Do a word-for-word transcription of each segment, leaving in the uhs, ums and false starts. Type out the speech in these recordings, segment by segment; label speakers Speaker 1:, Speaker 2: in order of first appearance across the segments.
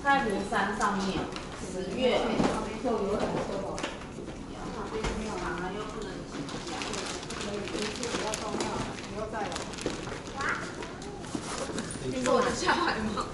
Speaker 1: 太湖山上面，十月。
Speaker 2: 就有很多。
Speaker 1: 啊，又不能挤下。
Speaker 2: 可以，不要重要，不要再了。
Speaker 1: 你坐得下来吗？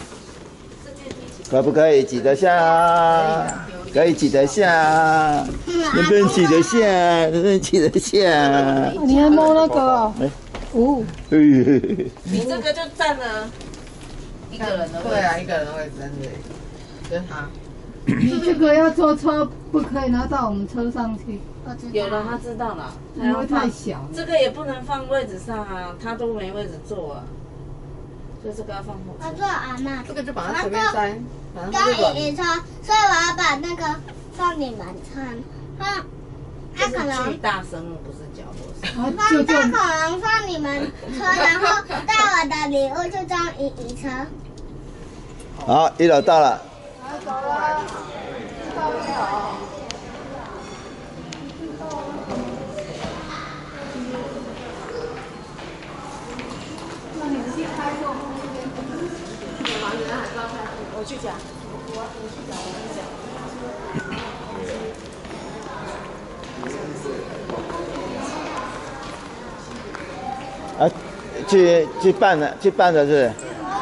Speaker 3: 可不可以挤得下？可以挤得下，能不能挤得下？能不能挤得下？
Speaker 2: 你还摸那个哦？哦。
Speaker 1: 你这个就占了一个人的位置。
Speaker 4: 对啊，一个人的位置真的，跟他。
Speaker 2: 你这个要坐车，不可以拿到我们车上去。
Speaker 1: 有了，他知道了。
Speaker 2: 因为太小。
Speaker 1: 这个也不能放位置上啊，他都没位置坐啊。所以这个要放后
Speaker 5: 我坐阿妈。
Speaker 4: 这个就把它随便塞。
Speaker 5: 刚椅车，所以我要把那个放你们车。他他可能
Speaker 1: 巨大生物不是角落生物。
Speaker 5: 放他可能放你们车，然后带我的礼物就装椅椅车。
Speaker 3: 好，一楼到了。
Speaker 2: 来走了，到一楼。那你们去开过那边？有吗？原来还是要开。
Speaker 1: 我去讲，我我去讲，我去讲。
Speaker 3: 啊，去去办了，去办了是不是？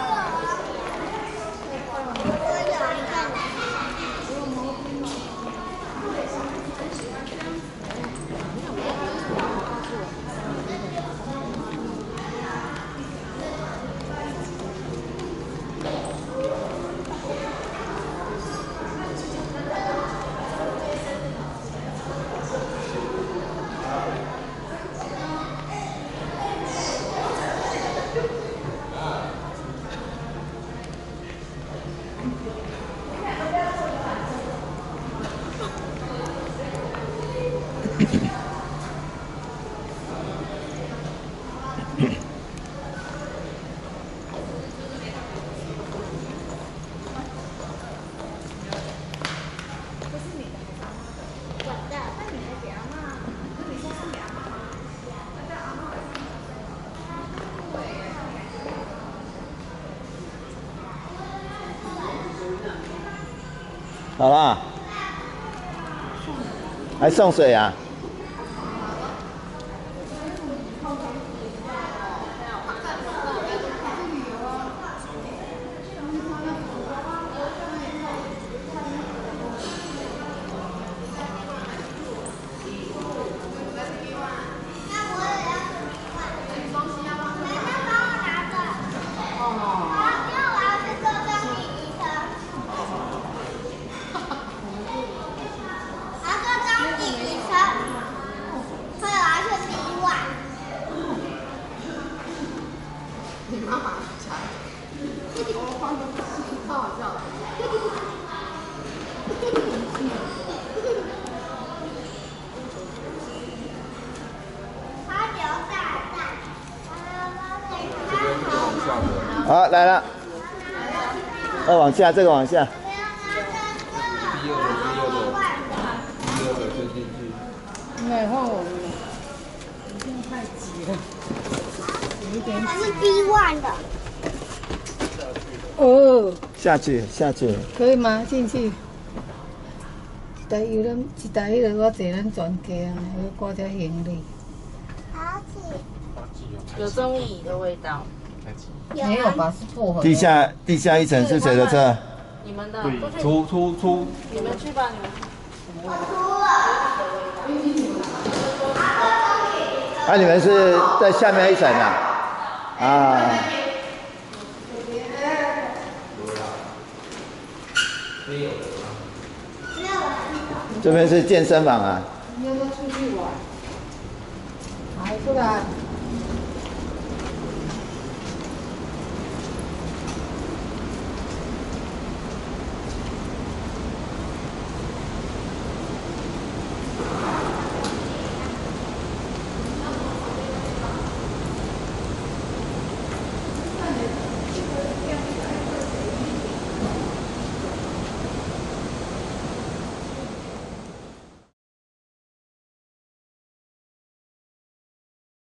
Speaker 3: 好啦，还送水啊？好，来了。二往下，这个往下。
Speaker 6: 第二个，第二个，第二个伸进去。
Speaker 2: 没换我们了，你现在太急了，有一点。
Speaker 5: 它是 B one 的。
Speaker 2: 哦。
Speaker 3: 下去，下去。
Speaker 2: 可以吗？进去。一台有咱一台迄个我坐咱全家啊，要挂点行李。
Speaker 5: 好挤。
Speaker 1: 有中椅的味道。
Speaker 2: 没有吧？是薄荷。
Speaker 3: 地下地下一层是谁的车？
Speaker 1: 你们的。
Speaker 6: 对，出出出。
Speaker 1: 你们去吧，你们。
Speaker 5: 我出了。
Speaker 3: 啊，你们是在下面一层啊？啊。
Speaker 6: 没有。
Speaker 3: 这边是健身房啊。
Speaker 2: 你要不要出去玩？来，出来。